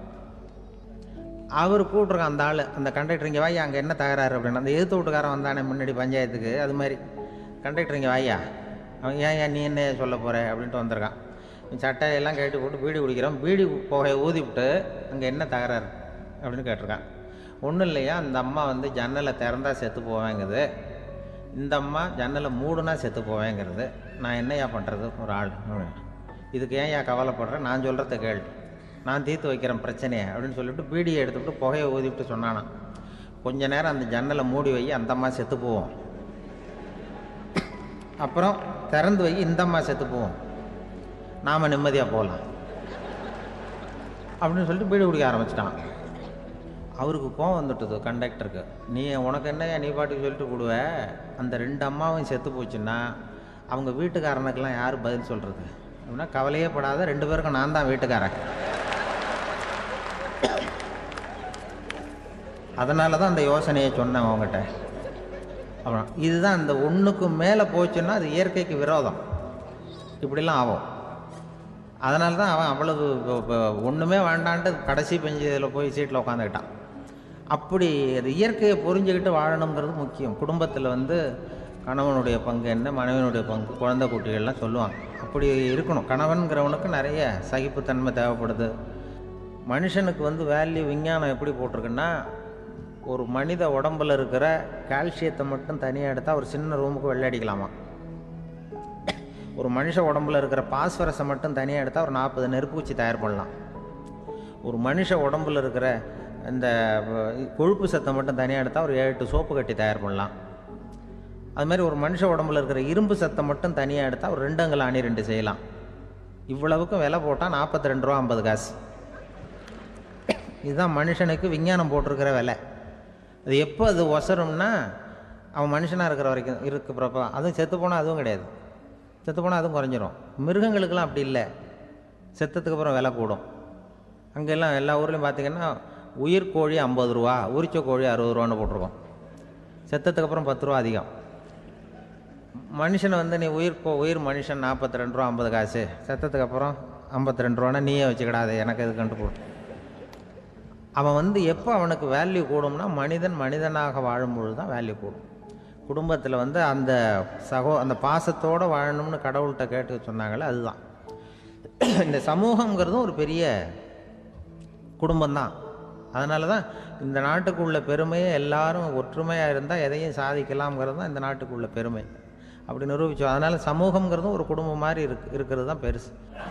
அவர் கூப்பிட்ருக்கான் அந்த ஆள், அந்த கண்டக்டர் இங்கே வாயா அங்கே என்ன தகராறு அப்படின்னு. அந்த எதிர்த்து வீட்டுக்காரன் வந்தானே முன்னாடி பஞ்சாயத்துக்கு, அது மாதிரி கண்டக்டர் இங்கே வாயா, அவன் ஏன் ஏன் நீ என்ன சொல்ல போகிற அப்படின்ட்டு வந்திருக்கான். சட்டையெல்லாம் கட்டி போட்டு பீடி குடிக்கிறான். பீடி புகையை ஊதி விட்டு அங்கே என்ன தகராறு அப்படின்னு கேட்டிருக்கான். ஒன்றும் இல்லையா, அந்த அம்மா வந்து ஜன்னலை திறந்தா செத்து போவேங்கிறது, இந்த அம்மா ஜன்னலை மூடுனா செத்து போவேங்கிறது, நான் என்னையா பண்ணுறது ஒரு ஆள், இதுக்கு ஏன் ஏன் கவலைப்படுறேன், நான் சொல்கிறத கேள், நான் தீர்த்து வைக்கிறேன் பிரச்சனையை அப்படின்னு சொல்லிவிட்டு பீடியை எடுத்துவிட்டு புகையை ஊதிவிட்டு சொன்னானா, கொஞ்ச நேரம் அந்த ஜன்னலை மூடி வை, அந்த அம்மா செத்து போவோம், அப்புறம் திறந்து வை, இந்த அம்மா செத்து போவோம், நாம் நிம்மதியாக போகலாம் அப்படின்னு சொல்லிட்டு பீடி குடிக்க ஆரம்பிச்சிட்டான். அவருக்கு கோவம் வந்துட்டுது கண்டக்டருக்கு. நீ உனக்கு என்னையா நீ பாட்டுக்கு சொல்லிட்டு கொடுவ, அந்த ரெண்டு அம்மாவும் செத்து போச்சுன்னா அவங்க வீட்டுக்காரனுக்கெல்லாம் யார் பதில் சொல்கிறது அப்படின்னா, கவலையே படாத, ரெண்டு பேருக்கும் நான் தான் வீட்டுக்காரன். அதனால தான் அந்த யோசனையை சொன்னேன் அவங்ககிட்ட. அப்புறம் இதுதான் இந்த ஒன்றுக்கு மேலே போச்சுன்னா அது இயற்கைக்கு விரோதம், இப்படிலாம் ஆகும். அதனால தான் அவன் அவ்வளவு ஒன்றுமே வேண்டான்ட்டு கடைசி பெஞ்சு இதில் போய் சீட்டில் உட்காந்துக்கிட்டான். அப்படி அது இயற்கையை புரிஞ்சுக்கிட்டு வாழணுங்கிறது முக்கியம். குடும்பத்தில் வந்து கணவனுடைய பங்கு என்ன, மனைவியினுடைய பங்கு, குழந்தை குட்டிகள்லாம் சொல்லுவாங்க. அப்படி இருக்கணும். கணவன்கிறவனுக்கு நிறைய சகிப்புத்தன்மை தேவைப்படுது. மனுஷனுக்கு வந்து வேல்யூ விஞ்ஞானம் எப்படி போட்டிருக்குன்னா, ஒரு மனித உடம்பில் இருக்கிற கால்சியத்தை மட்டும் தனியாக எடுத்தால் ஒரு சின்ன ரூமுக்கு வெள்ளை அடிக்கலாமா. ஒரு மனுஷ உடம்புல இருக்கிற பாஸ்பரஸை மட்டும் தனியாக எடுத்தால் ஒரு நாற்பது நெருப்பூச்சி தயார் பண்ணலாம். ஒரு மனுஷ உடம்புல இருக்கிற இந்த கொழுப்பு சத்தை மட்டும் தனியாக எடுத்தால் ஒரு ஏழு எட்டு சோப்பு கட்டி தயார் பண்ணலாம். அது மாதிரி ஒரு மனுஷ உடம்புல இருக்கிற இரும்பு சத்தை மட்டும் தனியாக எடுத்தால் ஒரு ரெண்டு அங்கல் அணி ரெண்டு செய்யலாம். இவ்வளவுக்கும் விலை போட்டால் நாற்பத்தி ரெண்டு ரூபா ஐம்பது காசு. இதுதான் மனுஷனுக்கு விஞ்ஞானம் போட்டிருக்கிற விலை. அது எப்போ அது ஒசரும்னா அவன் மனுஷனாக இருக்கிற வரைக்கும் இருக்கிறப்ப. அதுவும் செத்து போனால் அதுவும் கிடையாது, செத்து போனால் அதுவும் குறைஞ்சிரும். மிருகங்களுக்கெல்லாம் அப்படி இல்லை, செத்ததுக்கு அப்புறம் விலை கூடும். அங்கெல்லாம் எல்லா ஊர்லேயும் பார்த்திங்கன்னா உயிர் கோழி ஐம்பது ரூபா, உரிச்ச கோழி அறுபது ரூபான்னு போட்டிருக்கோம். செத்ததுக்கு அப்புறம் பத்து ரூபா அதிகம். மனுஷனை வந்து நீ உயிர் கோ உயிர் மனுஷன் நாற்பத்தி ரெண்டு ரூபா ஐம்பது காசு, செத்ததுக்கு அப்புறம் ஐம்பத்தி ரெண்டு ரூபான்னா நீயே வச்சுக்கிடாது, எனக்கு எது கண்டு போட்டு. அவன் வந்து எப்போ அவனுக்கு வேல்யூ கூடும்னா மனிதன் மனிதனாக வாழும்பொழுது தான் வேல்யூ கூடும். குடும்பத்தில் வந்து அந்த சகோ அந்த பாசத்தோடு வாழணும்னு கடவுள்கிட்ட கேட்டு சொன்னாங்களே, அதுதான். இந்த சமூகங்கிறதும் ஒரு பெரிய குடும்பம்தான். அதனால தான் இந்த நாட்டுக்குள்ள பெருமையே எல்லாரும் ஒற்றுமையாக இருந்தால் எதையும் சாதிக்கலாம்ங்கிறது தான் இந்த நாட்டுக்குள்ள பெருமை. அப்படி நிரூபித்தோம். அதனால் சமூகங்கிறதும் ஒரு குடும்பம் மாதிரி இருக்கு இருக்கிறது தான் பெருசு.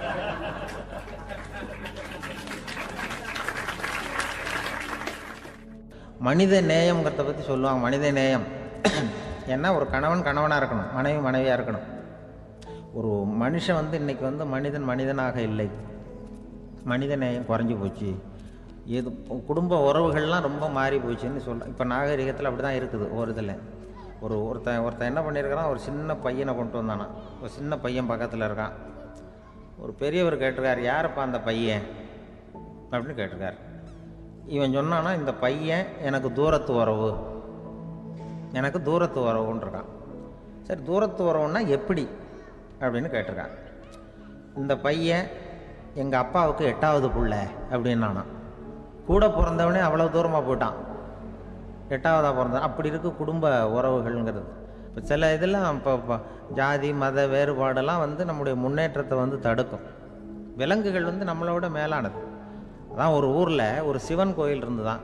மனித நேயம்ங்கிறத பற்றி சொல்லுவாங்க. மனித நேயம் ஏன்னா ஒரு கணவன் கணவனாக இருக்கணும், மனைவி மனைவியாக இருக்கணும். ஒரு மனுஷன் வந்து இன்றைக்கி வந்து மனிதன் மனிதனாக இல்லை, மனித நேயம் குறைஞ்சி போச்சு. எது குடும்ப உறவுகள்லாம் ரொம்ப மாறி போச்சுன்னு சொல்கிறேன். இப்போ நாகரிகத்தில் அப்படி தான் இருக்குது. ஒரு இதில் ஒரு ஒருத்தன் ஒருத்தன் என்ன பண்ணியிருக்கிறான், ஒரு சின்ன பையனை கொண்டு வந்தானா. ஒரு சின்ன பையன் பக்கத்தில் இருக்கான். ஒரு பெரியவர் கேட்டிருக்கார், யாருப்பா அந்த பையன் அப்படின்னு கேட்டிருக்கார். இவன் சொன்னான்னா, இந்த பையன் எனக்கு தூரத்து உறவு, எனக்கு தூரத்து உறவுன்னு இருக்கான். சரி, தூரத்து உறவுன்னா எப்படி அப்படின்னு கேட்டிருக்கான். இந்த பையன் எங்கள் அப்பாவுக்கு எட்டாவது புள்ள அப்படின்னானா. கூட பிறந்தவனே அவ்வளோ தூரமாக போயிட்டான், எட்டாவதாக பிறந்தான். அப்படி இருக்கு குடும்ப உறவுகள்ங்கிறது. இப்போ சில இதெல்லாம் இப்போ இப்போ ஜாதி மத வேறுபாடெல்லாம் வந்து நம்முடைய முன்னேற்றத்தை வந்து தடுக்கும். விலங்குகள் வந்து நம்மளோட மேலானது. அதான் ஒரு ஊரில் ஒரு சிவன் கோயில் இருந்து தான்.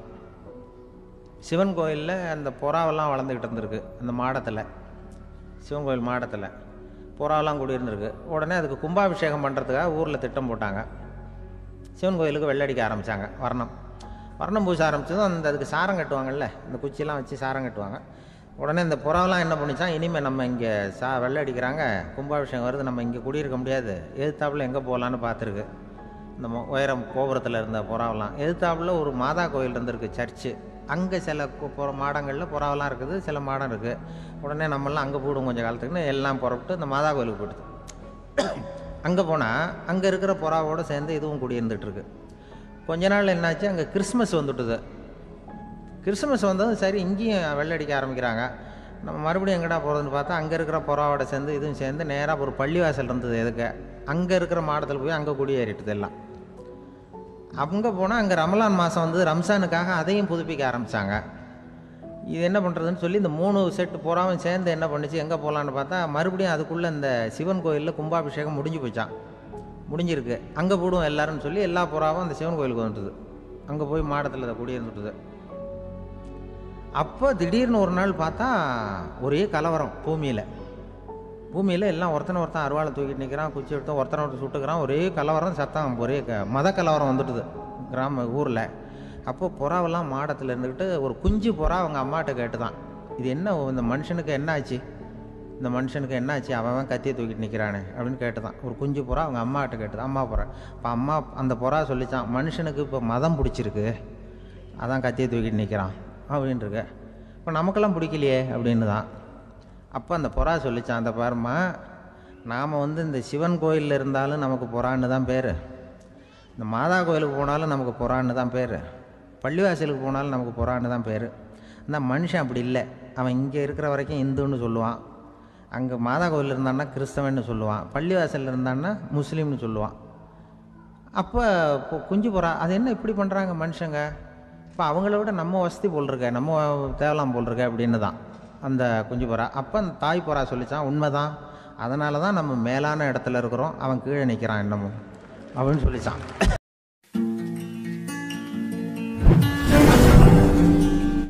சிவன் கோயிலில் அந்த புறாவெல்லாம் வளர்ந்துக்கிட்டு இருந்திருக்கு. அந்த மாடத்தில், சிவன் கோயில் மாடத்தில் புறாவெல்லாம் கூடியிருந்திருக்கு. உடனே அதுக்கு கும்பாபிஷேகம் பண்ணுறதுக்காக ஊரில் திட்டம் போட்டாங்க. சிவன் கோயிலுக்கு வெள்ளடிக்க ஆரம்பித்தாங்க. வர்ணம் வர்ணம் பூச ஆரம்பித்ததும் அந்த அதுக்கு சாரம் கட்டுவாங்கள்ல, இந்த குச்சியெல்லாம் வச்சு சாரம் கட்டுவாங்க. உடனே இந்த புறாவெல்லாம் என்ன பண்ணிச்சான், இனிமேல் நம்ம இங்கே சா வெள்ளை அடிக்கிறாங்க, கும்பாபிஷேகம் வருது, நம்ம இங்கே குடியிருக்க முடியாது, எதிர்த்தாப்புல எங்கே போகலான்னு பார்த்துருக்கு. இந்த உயரம் கோபுரத்தில் இருந்த புறாவெல்லாம் எதிர்த்தாப்புல ஒரு மாதா கோயில் இருந்திருக்கு, சர்ச்சு. அங்கே சில புற மாடங்களில் புறாவெல்லாம் இருக்குது, சில மாடம் இருக்குது. உடனே நம்மளாம் அங்கே போடுவோம் கொஞ்சம் காலத்துக்குன்னு எல்லாம் புறப்பட்டு இந்த மாதா கோயிலுக்கு போயிடுது. அங்கே போனால் அங்கே இருக்கிற புறாவோடு சேர்ந்து இதுவும் குடியிருந்துகிட்ருக்கு. கொஞ்ச நாள் என்னாச்சு, அங்கே கிறிஸ்மஸ் வந்துட்டுது. கிறிஸ்மஸ் வந்ததும் சரி இங்கேயும் வெள்ளடிக்க ஆரம்பிக்கிறாங்க. நம்ம மறுபடியும் எங்கடா போகிறதுன்னு பார்த்தா அங்கே இருக்கிற புறாவோட சேர்ந்து இதுவும் சேர்ந்து நேராக ஒரு பள்ளிவாசல் இருந்தது. எதுக்கு அங்கே இருக்கிற மாடத்தில் போய் அங்கே குடியேறிட்டுது எல்லாம். அங்கே போனால் அங்கே ரமலான் மாதம் வந்து ரம்ஜானுக்காக அதையும் புதுப்பிக்க ஆரம்பித்தாங்க. இது என்ன பண்ணுறதுன்னு சொல்லி இந்த மூணு செட்டு புறாவும் சேர்ந்து என்ன பண்ணிச்சு, எங்கே போகலான்னு பார்த்தா மறுபடியும் அதுக்குள்ளே இந்த சிவன் கோயிலில் கும்பாபிஷேகம் முடிஞ்சு போச்சான். முடிஞ்சிருக்கு, அங்கே போடுவோம் எல்லாருன்னு சொல்லி எல்லா புறாவும் அந்த சிவன் கோயிலுக்கு வந்துட்டுது. அங்கே போய் மாடத்தில் அதை குடியிருந்துட்டுது. அப்போ திடீர்னு ஒரு நாள் பார்த்தா ஒரே கலவரம் பூமியில். பூமியில் எல்லாம் ஒருத்தனை ஒருத்தன் அருவாளை தூக்கிட்டு நிற்கிறான், குச்சி எடுத்து ஒருத்தனை ஒருத்தர் சுட்டுக்கிறான். ஒரே கலவரம், சத்தம், ஒரே க மத கலவரம் வந்துட்டுது கிராம ஊரில். அப்போது புறாவெல்லாம் மாடத்தில் இருந்துக்கிட்டு ஒரு குஞ்சு புறா அவங்க அம்மாட்ட கேட்டு தான், இது என்ன இந்த மனுஷனுக்கு என்ன ஆச்சு, இந்த மனுஷனுக்கு என்ன ஆச்சு, அவன் கத்தியை தூக்கிட்டு நிற்கிறானே அப்படின்னு கேட்டு தான். ஒரு குஞ்சு புறா அவங்க அம்மாட்ட கேட்டுதான், அம்மா புறா. இப்போ அம்மா அந்த புறா சொல்லித்தான், மனுஷனுக்கு இப்போ மதம் பிடிச்சிருக்கு, அதான் கத்தியை தூக்கிட்டு நிற்கிறான் அப்படின்ட்டுருக்கு. இப்போ நமக்கெல்லாம் பிடிக்கலையே அப்படின்னு தான். அப்போ அந்த புறா சொல்லித்தான், அந்த பாருமா, நாம் வந்து இந்த சிவன் கோயிலில் இருந்தாலும் நமக்கு புறான்னு தான் பேர், இந்த மாதா கோயிலுக்கு போனாலும் நமக்கு புறான்னு தான் பேர், பள்ளிவாசலுக்கு போனாலும் நமக்கு புறான்னு தான் பேர். அந்த மனுஷன் அப்படி இல்லை. அவன் இங்கே இருக்கிற வரைக்கும் இந்துன்னு சொல்லுவான், அங்கே மாதா கோயில் இருந்தான்னா கிறிஸ்தவன்னு சொல்லுவான், பள்ளிவாசலில் இருந்தான்னா முஸ்லீம்னு சொல்லுவான். அப்போ குஞ்சு புறா அது என்ன இப்படி பண்ணுறாங்க மனுஷங்க, இப்போ அவங்கள விட நம்ம வசதி போல் இருக்க, நம்ம தேவலாம் போல் இருக்க அப்படின்னு தான் அந்த குஞ்சு புறா. அப்போ அந்த தாய் புறா சொல்லித்தான், உண்மைதான், அதனால தான் நம்ம மேலான இடத்துல இருக்கிறோம், அவன் கீழே நிற்கிறான் என்னமோ அப்படின்னு சொல்லித்தான்.